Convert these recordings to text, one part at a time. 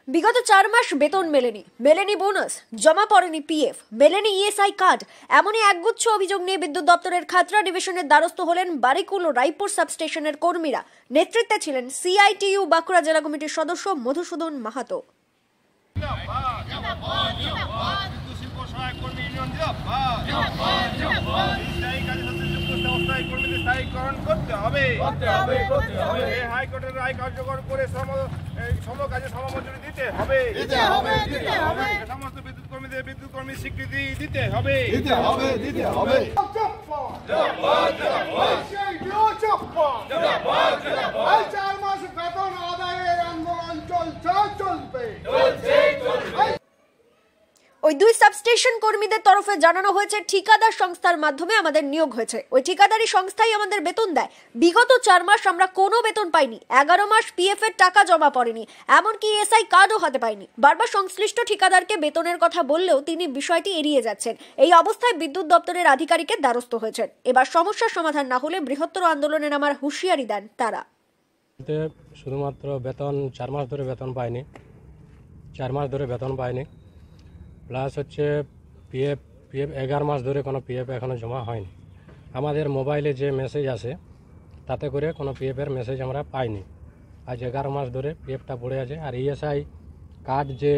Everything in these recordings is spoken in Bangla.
বিগত 4 মাস বেতন মেলেনি বোনাস, জমা পড়েনি পিএফ, মেলেনি ইএসআই কার্ড। এমনই একগুচ্ছ অভিযোগ নিয়ে বিদ্যুৎ দপ্তরের খাতড়া ডিভিশনের দ্বারস্থ হলেন বারিকুল ও রায়পুর সাবস্টেশনের কর্মীরা। নেতৃত্বে ছিলেন সিআইটিইউ বাঁকুড়া জেলা কমিটির সদস্য মধুসূদন মাহাতো। করতে হবে হাইকোর্টের রায় কার্যকর করে সমকাজে সমমজুরি দিতে হবে, সমস্ত বিদ্যুৎ কর্মীদের বিদ্যুৎ কর্মী স্বীকৃতি দিতে হবে। ওই দুই সাবস্টেশন কর্মীদের তরফে জানানো হয়েছে ঠিকাদার সংস্থার মাধ্যমে আমাদের নিয়োগ হয়েছে, ওই ঠিকাদারি সংস্থাই আমাদের বেতন দেয়। বিগত 4 মাস আমরা কোনো বেতন পাইনি, 11 মাস পিএফ এর টাকা জমা পড়েনি, এমনকি এসআই কার্ডও হাতে পাইনি। বারবার সংশ্লিষ্ট ঠিকাদারকে বেতনের কথা বললেও তিনি বিষয়টি এড়িয়ে যাচ্ছেন। এই অবস্থায় বিদ্যুৎ দপ্তরের আধিকারিকের দ্বারস্থ হয়েছেন। এবার সমস্যার সমাধান না হলে বৃহত্তর আন্দোলনে নামার হুঁশিয়ারি দেন তারা। শুধুমাত্র বেতন 4 মাস ধরে বেতন পাইনি, 4 মাস ধরে বেতন পাইনি, প্লাস হচ্ছে পিএফ 11 মাস ধরে কোনো পিএফ এখনও জমা হয়নি। আমাদের মোবাইলে যে মেসেজ আসে তাতে করে কোনো পিএফের মেসেজ আমরা পাইনি। আজ 11 মাস ধরে পিএফটা পড়ে আছে। আর ইএসআই কার্ড যে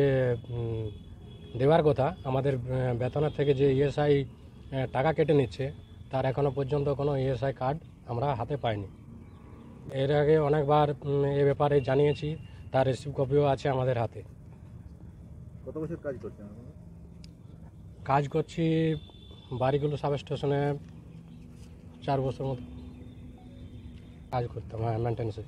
দেওয়ার কথা, আমাদের বেতনের থেকে যে ইএসআই টাকা কেটে নিচ্ছে, তার এখনও পর্যন্ত কোনো ইএসআই কার্ড আমরা হাতে পাইনি। এর আগে অনেকবার এ ব্যাপারে জানিয়েছি, তার রিসিভ কপিও আছে আমাদের হাতে। কত বছর কাজ করছেন? কাজ করছি বারিকুল সাব স্টেশনে 4 বছর মতো কাজ করতাম। হ্যাঁ, মেনটেন্যান্সে।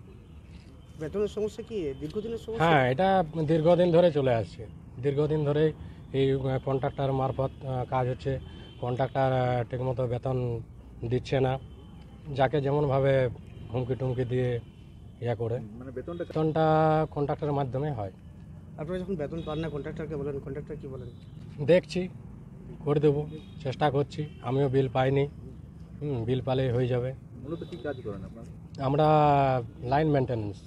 বেতনের সমস্যা কি দীর্ঘদিনের সমস্যা? হ্যাঁ, এটা দীর্ঘদিন ধরে চলে আসছে। দীর্ঘদিন ধরে এই কন্ট্রাক্টর মারফত কাজ হচ্ছে। কন্ট্রাক্টর ঠিকমতো বেতন দিচ্ছে না, যাকে যেমনভাবে হুমকি টুমকি দিয়ে ইয়া করে। মানে বেতনটা কন্ট্রাক্টরের মাধ্যমে হয়। আপনারা যখন বেতন পান না কন্ট্রাক্টরকে বলেন, কন্ট্রাক্টর কি বলেন? দেখছি, করে দেবো, চেষ্টা করছি। আমিও বিল পাইনি, বিল পালেই হয়ে যাবে। মূলত কী কাজ করেন আপনারা? আমরা লাইন মেনটেন্যান্স,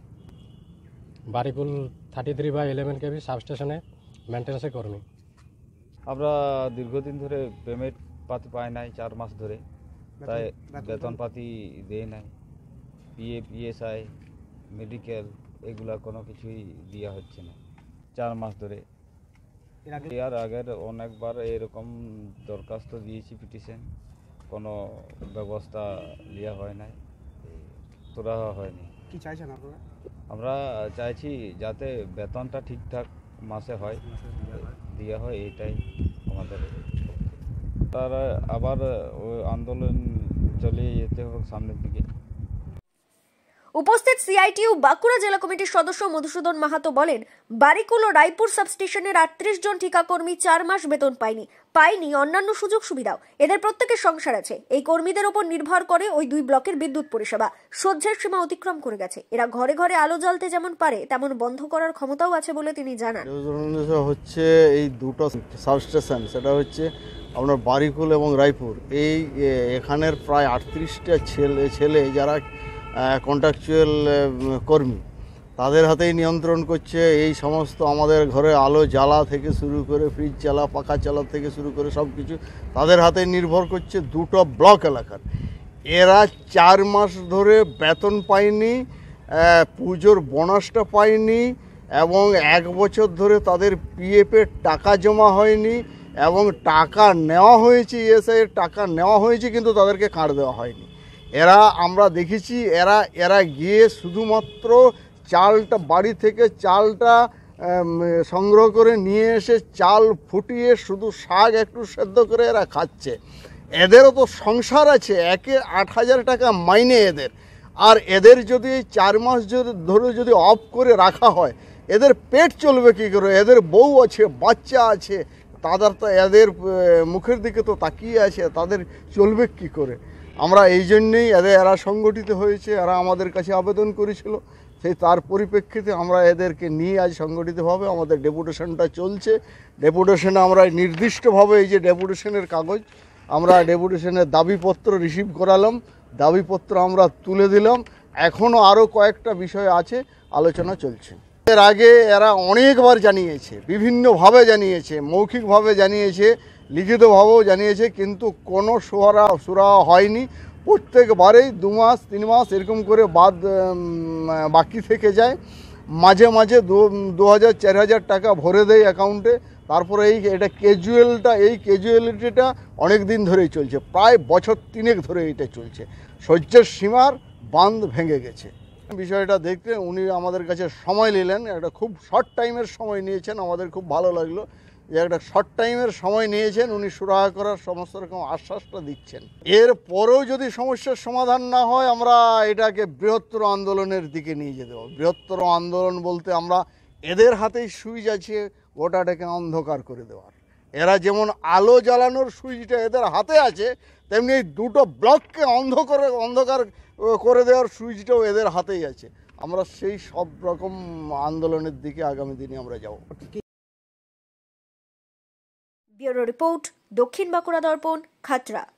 বারিকুল 33/11 কেভি সাবস্টেশনে মেনটেন্যান্সে কর্মী। আমরা দীর্ঘদিন ধরে পেমেন্ট পাতি পাই নাই, 4 মাস ধরে, তাই বেতন পাতি দেয় নাই। পিএফ, ইএসআই, মেডিকেল এগুলা কোনো কিছুই দেওয়া হচ্ছে না 4 মাস ধরে। এর আগের অনেকবার এরকম দরখাস্ত দিয়েছি, পিটিশন, কোনো ব্যবস্থা নেওয়া হয় নাই, তোলা হয়নি। কি চাইছেন আপনারা? আমরা চাইছি যাতে বেতনটা ঠিকঠাক মাসে হয়, দেওয়া হয়, এইটাই আমাদের। তারা আবার ওই আন্দোলন চালিয়ে যেতে হবে সামনের দিকে। উপস্থিত সিআইটিইউ বাঁকুড়া জেলা কমিটির সদস্য মধুসূদন মাহাতো বলেন, বারিকুল ও রায়পুর সাবস্টেশনের 38 জন ঠিকাকর্মী 4 মাস বেতন পায়নি অন্যান্য সুযোগ সুবিধাও। এদের প্রত্যেকের সংসার আছে। এই কর্মীদের উপর নির্ভর করে ওই দুই ব্লকের বিদ্যুৎ পরিষেবা। সহ্যের সীমা অতিক্রম করে গেছে। এরা ঘরে ঘরে আলো জ্বালতে যেমন পারে, তেমন বন্ধ করার ক্ষমতাও আছে বলে তিনি জানান। হচ্ছে এই দুটো সাবস্টেশন, সেটা হচ্ছে আপনার বারিকুল এবং রায়পুর। এখানের প্রায় 38টা ছেলে যারা কন্ট্রাকচুয়াল কর্মী, তাদের হাতেই নিয়ন্ত্রণ করছে এই সমস্ত আমাদের ঘরে আলো জ্বালা থেকে শুরু করে ফ্রিজ চালা, পাখা চালা থেকে শুরু করে সব কিছু তাদের হাতে নির্ভর করছে। দুটো ব্লক এলাকার এরা 4 মাস ধরে বেতন পায়নি, পুজোর বোনাসটা পায়নি, এবং 1 বছর ধরে তাদের পিএফের টাকা জমা হয়নি, এবং টাকা নেওয়া হয়েছে, ইএসআইয়ের টাকা নেওয়া হয়েছে, কিন্তু তাদেরকে কার্ড দেওয়া হয়নি। আমরা দেখেছি এরা গিয়ে শুধুমাত্র চালটা বাড়ি থেকে চালটা সংগ্রহ করে নিয়ে এসে চাল ফুটিয়ে শুধু শাক একটু সেদ্ধ করে এরা খাচ্ছে। এদেরও তো সংসার আছে, 8,000 টাকা মাইনে এদের। আর এদের যদি 4 মাস ধরে যদি অফ করে রাখা হয়, এদের পেট চলবে কী করে? এদের বউ আছে, বাচ্চা আছে, তাদের তো এদের মুখের দিকে তো তাকিয়ে আছে, তাদের চলবে কী করে? আমরা এই জন্যেই এরা সংগঠিত হয়েছে, এরা আমাদের কাছে আবেদন করেছিল, তার পরিপ্রেক্ষিতে আমরা এদেরকে নিয়ে আজ সংগঠিতভাবে আমাদের ডেপুটেশনটা চলছে। ডেপুটেশনে আমরা নির্দিষ্টভাবে এই যে ডেপুটেশনের কাগজ, আমরা ডেপুটেশনের দাবিপত্র রিসিভ করালাম, দাবিপত্র আমরা তুলে দিলাম। এখনও আরও কয়েকটা বিষয় আছে, আলোচনা চলছে। এর আগে এরা অনেকবার জানিয়েছে, বিভিন্নভাবে জানিয়েছে, মৌখিকভাবে জানিয়েছে, লিখিতভাবেও জানিয়েছে, কিন্তু কোনো সুরা হয়নি। প্রত্যেকবারেই 2 মাস 3 মাস এরকম করে বাকি থেকে যায়। মাঝে মাঝে 2000-4000 টাকা ভরে দেয় অ্যাকাউন্টে। তারপরে এটা ক্যাজুয়ালিটিটা অনেক দিন ধরেই চলছে, প্রায় বছর 3 ধরে এটা চলছে। সহ্যের সীমার বাঁধ ভেঙে গেছে। বিষয়টা দেখতে উনি আমাদের কাছে সময় নিলেন, একটা খুব শর্ট টাইমের সময় নিয়েছেন। আমাদের খুব ভালো লাগলো যে একটা শর্ট টাইমের সময় নিয়েছেন, উনি সুরাহা করার সমস্ত রকম আশ্বাসটা দিচ্ছেন। এর পরেও যদি সমস্যার সমাধান না হয়, আমরা এটাকে বৃহত্তর আন্দোলনের দিকে নিয়ে যেতে হবে। বৃহত্তর আন্দোলন বলতে আমরা এদের হাতেই সুইচ আছে গোটাটাকে অন্ধকার করে দেওয়ার। এরা যেমন আলো জ্বালানোর সুইচটা এদের হাতে আছে, তেমনি এই দুটো ব্লককে অন্ধকার করে দেওয়ার সুইচটাও এদের হাতেই আছে। আমরা সেই সব রকম আন্দোলনের দিকে আগামী দিনে আমরা যাব। ব্যুরো রিপোর্ট, দক্ষিণ বাঁকুড়া দর্পণ, খাতড়া।